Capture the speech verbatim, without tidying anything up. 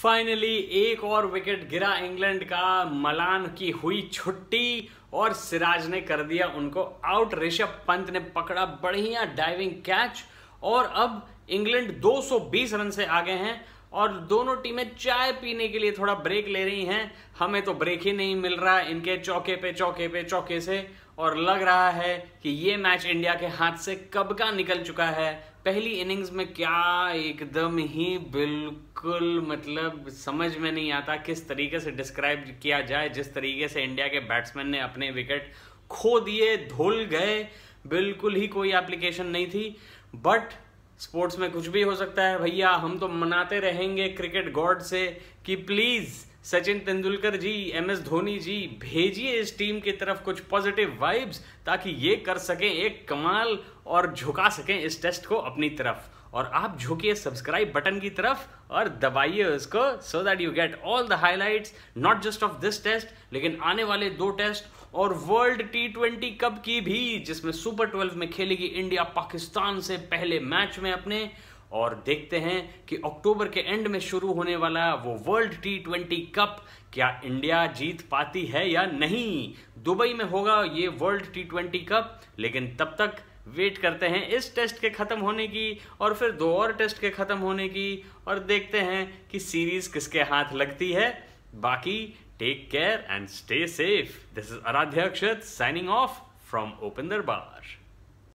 Finally एक और wicket गिरा इंग्लैंड का। मलान की हुई छुट्टी और सिराज ने कर दिया उनको आउट। ऋषभ पंत ने पकड़ा बढ़िया डाइविंग कैच और अब इंग्लैंड दो सौ बीस रन से आगे हैं और दोनों टीमें चाय पीने के लिए थोड़ा ब्रेक ले रही हैं। हमें तो ब्रेक ही नहीं मिल रहा इनके चौके पे चौके पे चौके से, और लग रहा है कि ये मैच इंडिया के हाथ से कब का निकल चुका है। पहली इनिंग्स में क्या एकदम ही बिल्कुल मतलब समझ में नहीं आता किस तरीके से डिस्क्राइब किया जाए। जिस तरीके से इंडिया के बैट्समैन ने अपने विकेट खो दिए, धुल गए, बिल्कुल ही कोई एप्लीकेशन नहीं थी। बट स्पोर्ट्स में कुछ भी हो सकता है भैया। हम तो मनाते रहेंगे क्रिकेट गॉड से कि please Sachin Tendulkar ji, M S Dhoni ji, भेजिए इस टीम की तरफ कुछ पॉजिटिव वाइब्स ताकि ये कर सकें एक कमाल और झुका सकें इस टेस्ट को अपनी तरफ। और आप झुकिए सब्सक्राइब बटन की तरफ और दबाइए उसको, so that you get all the highlights not just of this test लेकिन आने वाले दो टेस्ट और वर्ल्ड टी ट्वेंटी कप की भी, जिसमें सुपर ट्वेल्व में खेलेगी इंडिया पाकिस्तान से पहले मैच में अपने। और देखते हैं कि अक्टूबर के एंड में शुरू होने वाला वो वर्ल्ड टी ट्वेंटी कप क्या इंडिया जीत पाती है या नहीं। दुबई में होगा ये वर्ल्ड टी ट्वेंटी कप, लेकिन तब तक वेट करते हैं इस टेस्ट के खत्म होने की और फिर दो और टेस्ट के खत्म होने की, और देखते हैं कि सीरीज किसके हाथ लगती है। बाकी take care and stay safe. This is Aaradhya Akshat signing off from open दरबार।